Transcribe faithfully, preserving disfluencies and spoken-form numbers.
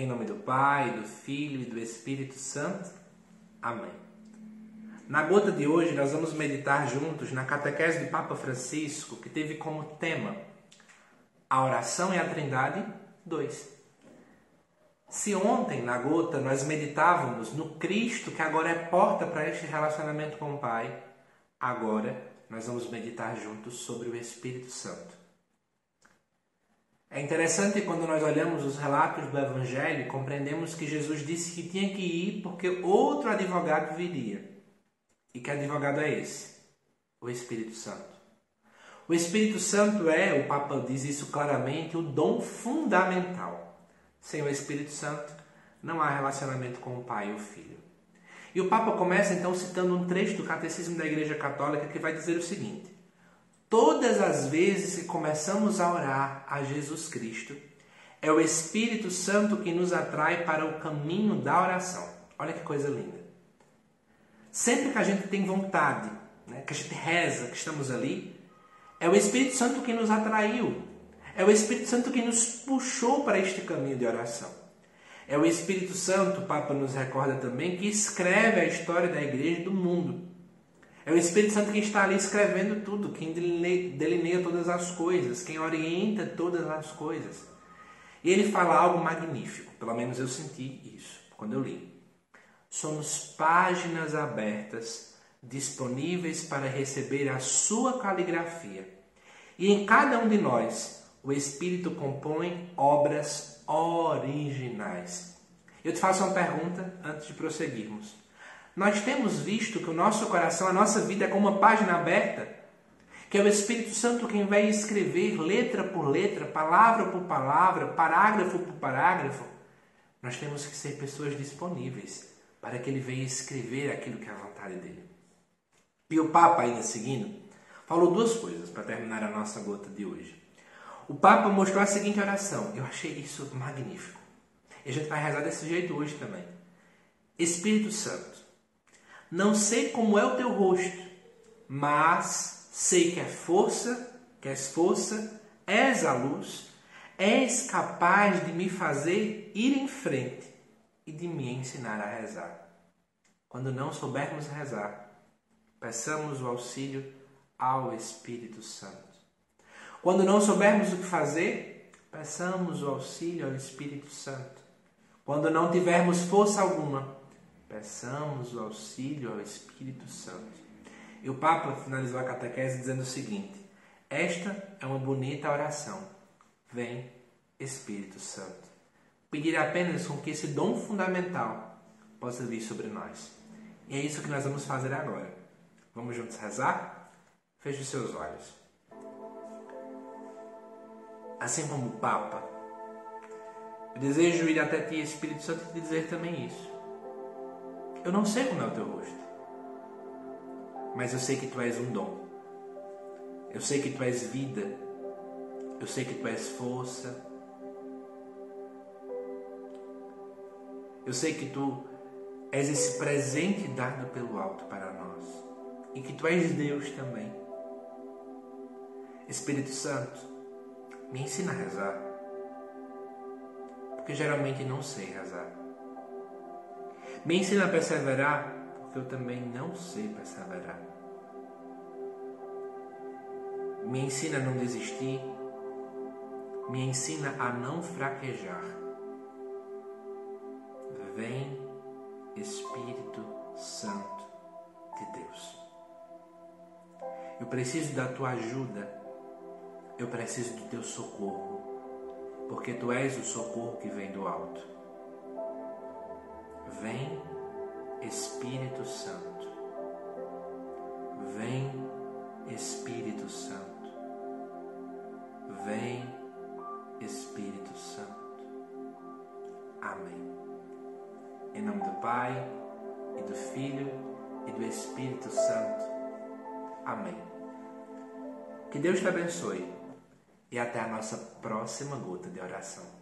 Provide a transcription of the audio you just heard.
Em nome do Pai, do Filho e do Espírito Santo. Amém. Na gota de hoje, nós vamos meditar juntos na catequese do Papa Francisco, que teve como tema a oração e a Trindade dois. Se ontem, na gota, nós meditávamos no Cristo, que agora é porta para este relacionamento com o Pai, agora nós vamos meditar juntos sobre o Espírito Santo. É interessante quando nós olhamos os relatos do Evangelho, compreendemos que Jesus disse que tinha que ir porque outro advogado viria. E que advogado é esse? O Espírito Santo. O Espírito Santo é, o Papa diz isso claramente, o dom fundamental. Sem o Espírito Santo, não há relacionamento com o Pai e o Filho. E o Papa começa então citando um trecho do Catecismo da Igreja Católica que vai dizer o seguinte: todas as vezes que começamos a orar a Jesus Cristo, é o Espírito Santo que nos atrai para o caminho da oração. Olha que coisa linda. Sempre que a gente tem vontade, né, que a gente reza, que estamos ali, é o Espírito Santo que nos atraiu. É o Espírito Santo que nos puxou para este caminho de oração. É o Espírito Santo, o Papa nos recorda também, que escreve a história da Igreja e do mundo. É o Espírito Santo que está ali escrevendo tudo, quem delineia todas as coisas, quem orienta todas as coisas. E ele fala algo magnífico, pelo menos eu senti isso quando eu li. Somos páginas abertas, disponíveis para receber a sua caligrafia. E em cada um de nós, o Espírito compõe obras originais. Eu te faço uma pergunta antes de prosseguirmos. Nós temos visto que o nosso coração, a nossa vida é como uma página aberta, que é o Espírito Santo quem vai escrever letra por letra, palavra por palavra, parágrafo por parágrafo. Nós temos que ser pessoas disponíveis para que Ele venha escrever aquilo que é a vontade dEle. E o Papa, ainda seguindo, falou duas coisas para terminar a nossa gota de hoje. O Papa mostrou a seguinte oração. Eu achei isso magnífico. E a gente vai rezar desse jeito hoje também. Espírito Santo, não sei como é o teu rosto, mas sei que é força, que és força, és a luz, és capaz de me fazer ir em frente e de me ensinar a rezar. Quando não soubermos rezar, peçamos o auxílio ao Espírito Santo. Quando não soubermos o que fazer, peçamos o auxílio ao Espírito Santo. Quando não tivermos força alguma, peçamos o auxílio ao Espírito Santo. E o Papa finalizou a catequese dizendo o seguinte: esta é uma bonita oração. Vem, Espírito Santo. Pedir apenas com que esse dom fundamental possa vir sobre nós. E é isso que nós vamos fazer agora. Vamos juntos rezar? Feche os seus olhos. Assim como o Papa, eu desejo ir até ti, Espírito Santo, e te dizer também isso. Eu não sei como é o teu rosto, mas eu sei que tu és um dom. Eu sei que tu és vida. Eu sei que tu és força. Eu sei que tu és esse presente dado pelo alto para nós. E que tu és Deus também. Espírito Santo, me ensina a rezar. Porque geralmente não sei rezar. Me ensina a perseverar, porque eu também não sei perseverar. Me ensina a não desistir. Me ensina a não fraquejar. Vem, Espírito Santo de Deus. Eu preciso da tua ajuda. Eu preciso do teu socorro, porque tu és o socorro que vem do alto. Vem, Espírito Santo. Vem, Espírito Santo. Vem, Espírito Santo. Amém. Em nome do Pai, e do Filho, e do Espírito Santo. Amém. Que Deus te abençoe. E até a nossa próxima gota de oração.